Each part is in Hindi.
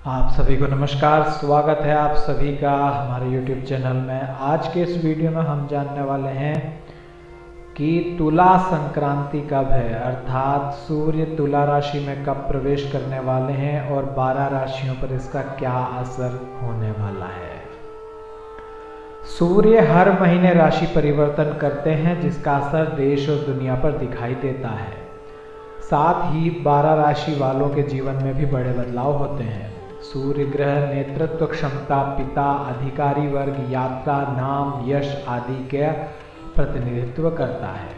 आप सभी को नमस्कार। स्वागत है आप सभी का हमारे YouTube चैनल में। आज के इस वीडियो में हम जानने वाले हैं कि तुला संक्रांति कब है, अर्थात सूर्य तुला राशि में कब प्रवेश करने वाले हैं और 12 राशियों पर इसका क्या असर होने वाला है। सूर्य हर महीने राशि परिवर्तन करते हैं, जिसका असर देश और दुनिया पर दिखाई देता है। साथ ही 12 राशि वालों के जीवन में भी बड़े बदलाव होते हैं। सूर्य ग्रह नेतृत्व क्षमता, पिता, अधिकारी वर्ग, यात्रा, नाम, यश आदि के प्रतिनिधित्व करता है।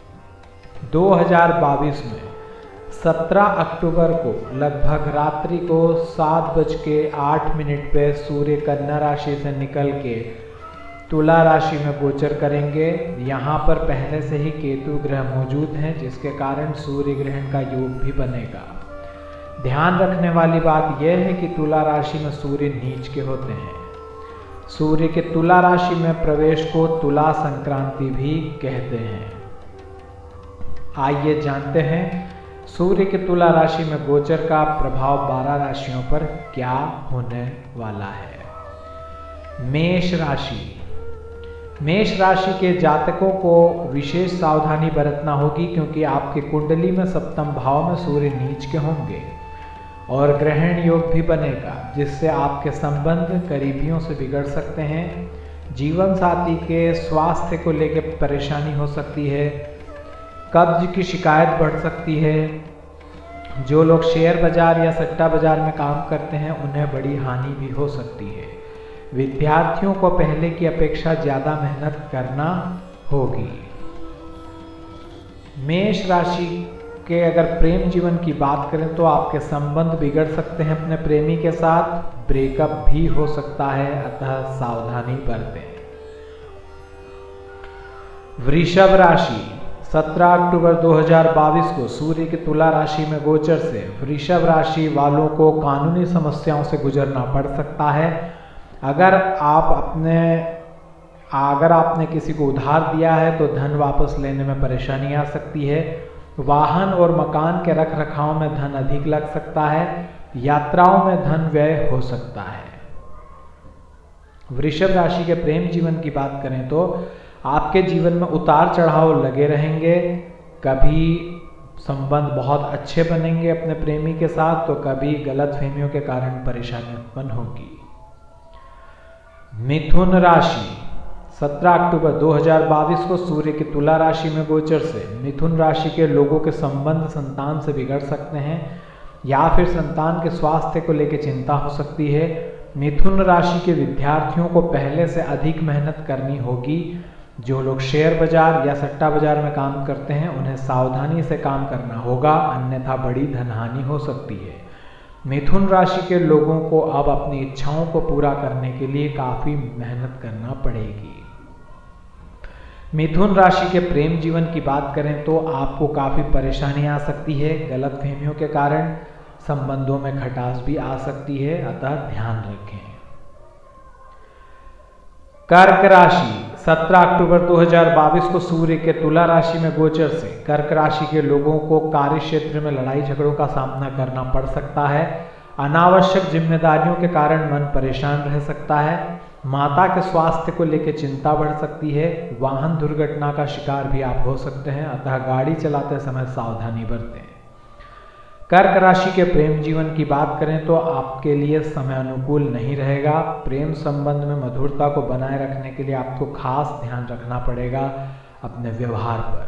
2022 में 17 अक्टूबर को लगभग रात्रि को 7:08 पे सूर्य कन्या राशि से निकल के तुला राशि में गोचर करेंगे। यहाँ पर पहले से ही केतु ग्रह मौजूद हैं, जिसके कारण सूर्य ग्रहण का योग भी बनेगा। ध्यान रखने वाली बात यह है कि तुला राशि में सूर्य नीच के होते हैं। सूर्य के तुला राशि में प्रवेश को तुला संक्रांति भी कहते हैं। आइए जानते हैं सूर्य के तुला राशि में गोचर का प्रभाव 12 राशियों पर क्या होने वाला है। मेष राशि। मेष राशि के जातकों को विशेष सावधानी बरतना होगी, क्योंकि आपकी कुंडली में सप्तम भाव में सूर्य नीच के होंगे और ग्रहण योग भी बनेगा, जिससे आपके संबंध करीबियों से बिगड़ सकते हैं। जीवन साथी के स्वास्थ्य को लेकर परेशानी हो सकती है। कब्ज की शिकायत बढ़ सकती है। जो लोग शेयर बाजार या सट्टा बाजार में काम करते हैं, उन्हें बड़ी हानि भी हो सकती है। विद्यार्थियों को पहले की अपेक्षा ज़्यादा मेहनत करना होगी। मेष राशि के अगर प्रेम जीवन की बात करें तो आपके संबंध बिगड़ सकते हैं अपने प्रेमी के साथ। ब्रेकअप भी हो सकता है, अतः सावधानी बरतें। वृषभ राशि। 17 अक्टूबर 2022 को सूर्य के तुला राशि में गोचर से वृषभ राशि वालों को कानूनी समस्याओं से गुजरना पड़ सकता है। अगर आपने किसी को उधार दिया है तो धन वापस लेने में परेशानी आ सकती है। वाहन और मकान के रख रखाव में धन अधिक लग सकता है। यात्राओं में धन व्यय हो सकता है। वृषभ राशि के प्रेम जीवन की बात करें तो आपके जीवन में उतार चढ़ाव लगे रहेंगे। कभी संबंध बहुत अच्छे बनेंगे अपने प्रेमी के साथ, तो कभी गलतफहमियों के कारण परेशानी उत्पन्न होगी। मिथुन राशि। 17 अक्टूबर 2022 को सूर्य की तुला राशि में गोचर से मिथुन राशि के लोगों के संबंध संतान से बिगड़ सकते हैं, या फिर संतान के स्वास्थ्य को लेकर चिंता हो सकती है। मिथुन राशि के विद्यार्थियों को पहले से अधिक मेहनत करनी होगी। जो लोग शेयर बाजार या सट्टा बाजार में काम करते हैं, उन्हें सावधानी से काम करना होगा, अन्यथा बड़ी धनहानि हो सकती है। मिथुन राशि के लोगों को अब अपनी इच्छाओं को पूरा करने के लिए काफी मेहनत करना पड़ेगी। मिथुन राशि के प्रेम जीवन की बात करें तो आपको काफी परेशानी आ सकती है। गलतफहमियों के कारण संबंधों में खटास भी आ सकती है, अतः ध्यान रखें। कर्क राशि। 17 अक्टूबर 2022 को सूर्य के तुला राशि में गोचर से कर्क राशि के लोगों को कार्य क्षेत्र में लड़ाई झगड़ों का सामना करना पड़ सकता है। अनावश्यक जिम्मेदारियों के कारण मन परेशान रह सकता है। माता के स्वास्थ्य को लेकर चिंता बढ़ सकती है। वाहन दुर्घटना का शिकार भी आप हो सकते हैं, अतः गाड़ी चलाते समय सावधानी बरतें। कर्क राशि के प्रेम जीवन की बात करें तो आपके लिए समय अनुकूल नहीं रहेगा। प्रेम संबंध में मधुरता को बनाए रखने के लिए आपको खास ध्यान रखना पड़ेगा अपने व्यवहार पर।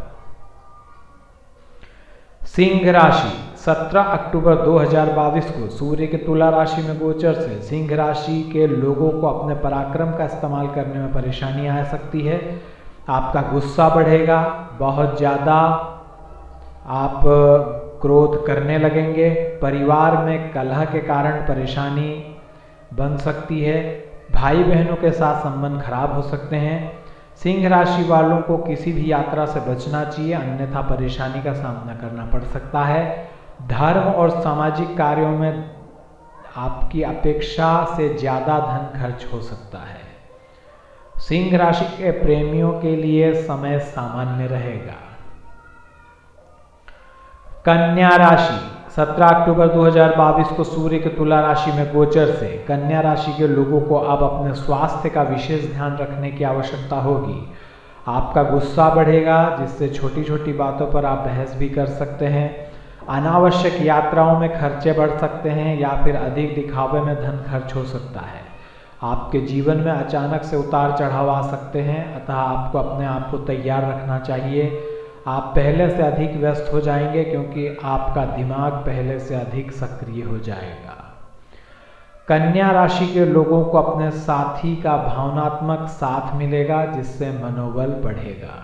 सिंह राशि। 17 अक्टूबर 2022 को सूर्य के तुला राशि में गोचर से सिंह राशि के लोगों को अपने पराक्रम का इस्तेमाल करने में परेशानी आ सकती है। आपका गुस्सा बढ़ेगा, बहुत ज़्यादा आप क्रोध करने लगेंगे। परिवार में कलह के कारण परेशानी बन सकती है। भाई बहनों के साथ संबंध खराब हो सकते हैं। सिंह राशि वालों को किसी भी यात्रा से बचना चाहिए, अन्यथा परेशानी का सामना करना पड़ सकता है। धर्म और सामाजिक कार्यों में आपकी अपेक्षा से ज़्यादा धन खर्च हो सकता है। सिंह राशि के प्रेमियों के लिए समय सामान्य रहेगा। कन्या राशि। 17 अक्टूबर 2022 को सूर्य के तुला राशि में गोचर से कन्या राशि के लोगों को अब अपने स्वास्थ्य का विशेष ध्यान रखने की आवश्यकता होगी। आपका गुस्सा बढ़ेगा, जिससे छोटी छोटी बातों पर आप बहस भी कर सकते हैं। अनावश्यक यात्राओं में खर्चे बढ़ सकते हैं या फिर अधिक दिखावे में धन खर्च हो सकता है। आपके जीवन में अचानक से उतार चढ़ाव आ सकते हैं, अतः आपको अपने आप को तैयार रखना चाहिए। आप पहले से अधिक व्यस्त हो जाएंगे क्योंकि आपका दिमाग पहले से अधिक सक्रिय हो जाएगा। कन्या राशि के लोगों को अपने साथी का भावनात्मक साथ मिलेगा, जिससे मनोबल बढ़ेगा।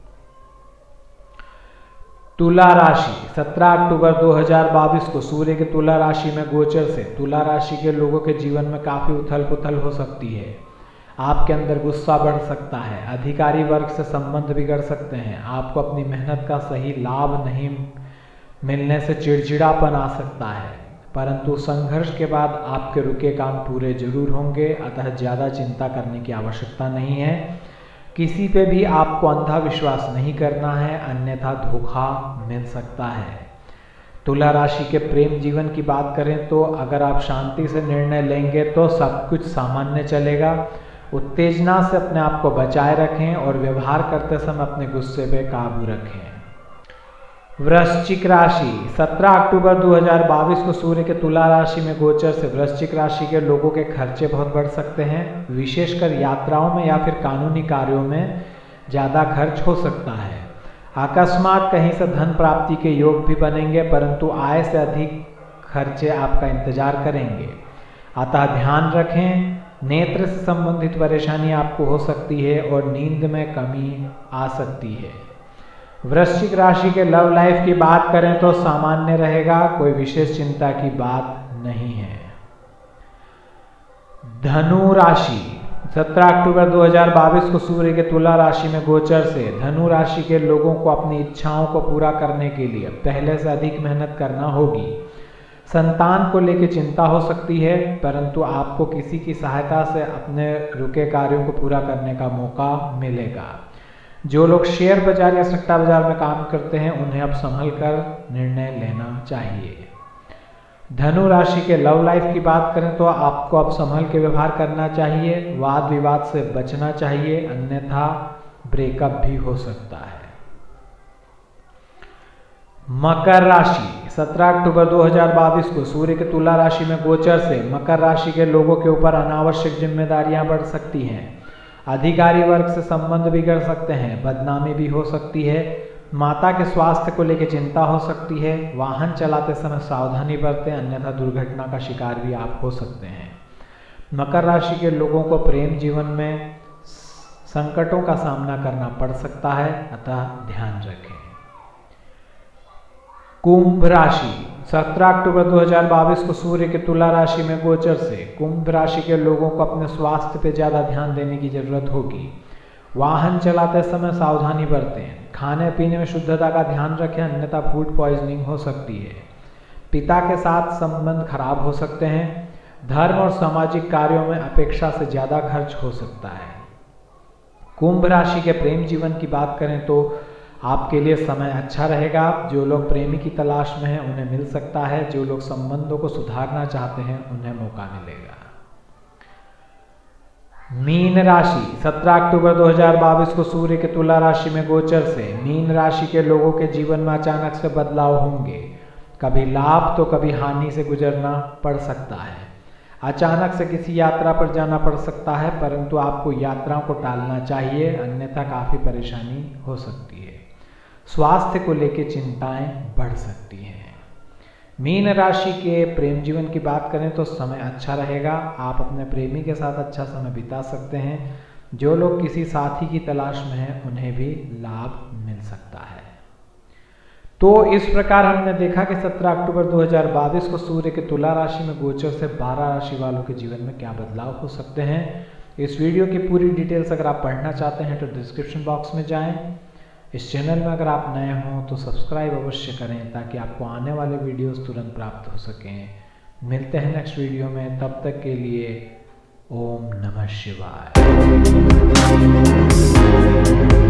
तुला राशि 17 अक्टूबर 2022 को सूर्य के तुला राशि में गोचर से तुला राशि के लोगों के जीवन में काफ़ी उथल पुथल हो सकती है। आपके अंदर गुस्सा बढ़ सकता है, अधिकारी वर्ग से संबंध बिगड़ सकते हैं, आपको अपनी मेहनत का सही लाभ नहीं मिलने से चिड़चिड़ापन आ सकता है, परंतु संघर्ष के बाद आपके रुके काम पूरे जरूर होंगे, अतः ज़्यादा चिंता करने की आवश्यकता नहीं है। किसी पे भी आपको अंधा विश्वास नहीं करना है, अन्यथा धोखा मिल सकता है। तुला राशि के प्रेम जीवन की बात करें तो अगर आप शांति से निर्णय लेंगे तो सब कुछ सामान्य चलेगा। उत्तेजना से अपने आप को बचाए रखें और व्यवहार करते समय अपने गुस्से पे काबू रखें। वृश्चिक राशि 17 अक्टूबर 2022 को सूर्य के तुला राशि में गोचर से वृश्चिक राशि के लोगों के खर्चे बहुत बढ़ सकते हैं। विशेषकर यात्राओं में या फिर कानूनी कार्यों में ज़्यादा खर्च हो सकता है। अकस्मात कहीं से धन प्राप्ति के योग भी बनेंगे, परंतु आय से अधिक खर्चे आपका इंतजार करेंगे, अतः ध्यान रखें। नेत्र से संबंधित परेशानी आपको हो सकती है और नींद में कमी आ सकती है। वृश्चिक राशि के लव लाइफ की बात करें तो सामान्य रहेगा, कोई विशेष चिंता की बात नहीं है। धनु राशि 17 अक्टूबर 2022 को सूर्य के तुला राशि में गोचर से धनु राशि के लोगों को अपनी इच्छाओं को पूरा करने के लिए पहले से अधिक मेहनत करना होगी। संतान को लेकर चिंता हो सकती है, परंतु आपको किसी की सहायता से अपने रुके कार्यों को पूरा करने का मौका मिलेगा। जो लोग शेयर बाजार या सट्टा बाजार में काम करते हैं उन्हें अब संभल कर निर्णय लेना चाहिए। धनु राशि के लव लाइफ की बात करें तो आपको अब संभल के व्यवहार करना चाहिए, वाद विवाद से बचना चाहिए, अन्यथा ब्रेकअप भी हो सकता है। मकर राशि 17 अक्टूबर 2022 को सूर्य के तुला राशि में गोचर से मकर राशि के लोगों के ऊपर अनावश्यक जिम्मेदारियां बढ़ सकती हैं। अधिकारी वर्ग से संबंध बिगड़ सकते हैं, बदनामी भी हो सकती है। माता के स्वास्थ्य को लेकर चिंता हो सकती है। वाहन चलाते समय सावधानी बरतें, अन्यथा दुर्घटना का शिकार भी आप हो सकते हैं। मकर राशि के लोगों को प्रेम जीवन में संकटों का सामना करना पड़ सकता है, अतः ध्यान रखें। कुंभ राशि 17 अक्टूबर 2022 को सूर्य के तुला राशि में गोचर से कुंभ राशि के लोगों को अपने स्वास्थ्य पर ज़्यादा ध्यान देने की जरूरत होगी। वाहन चलाते समय सावधानी बरतें, खाने पीने में शुद्धता का ध्यान रखें, अन्यथा फूड पॉइजनिंग हो सकती है। पिता के साथ संबंध खराब हो सकते हैं। धर्म और सामाजिक कार्यों में अपेक्षा से ज़्यादा खर्च हो सकता है। कुंभ राशि के प्रेम जीवन की बात करें तो आपके लिए समय अच्छा रहेगा। जो लोग प्रेमी की तलाश में हैं उन्हें मिल सकता है। जो लोग संबंधों को सुधारना चाहते हैं उन्हें मौका मिलेगा। मीन राशि 17 अक्टूबर 2022 को सूर्य के तुला राशि में गोचर से मीन राशि के लोगों के जीवन में अचानक से बदलाव होंगे। कभी लाभ तो कभी हानि से गुजरना पड़ सकता है। अचानक से किसी यात्रा पर जाना पड़ सकता है, परंतु आपको यात्राओं को टालना चाहिए, अन्यथा काफ़ी परेशानी हो सकती है। स्वास्थ्य को लेकर चिंताएं बढ़ सकती हैं। मीन राशि के प्रेम जीवन की बात करें तो समय अच्छा रहेगा। आप अपने प्रेमी के साथ अच्छा समय बिता सकते हैं। जो लोग किसी साथी की तलाश में हैं उन्हें भी लाभ मिल सकता है। तो इस प्रकार हमने देखा कि 17 अक्टूबर 2022 को सूर्य के तुला राशि में गोचर से 12 राशि वालों के जीवन में क्या बदलाव हो सकते हैं। इस वीडियो की पूरी डिटेल्स अगर आप पढ़ना चाहते हैं तो डिस्क्रिप्शन बॉक्स में जाएं। इस चैनल में अगर आप नए हों तो सब्सक्राइब अवश्य करें ताकि आपको आने वाले वीडियोस तुरंत प्राप्त हो सकें। मिलते हैं नेक्स्ट वीडियो में, तब तक के लिए ओम नमः शिवाय।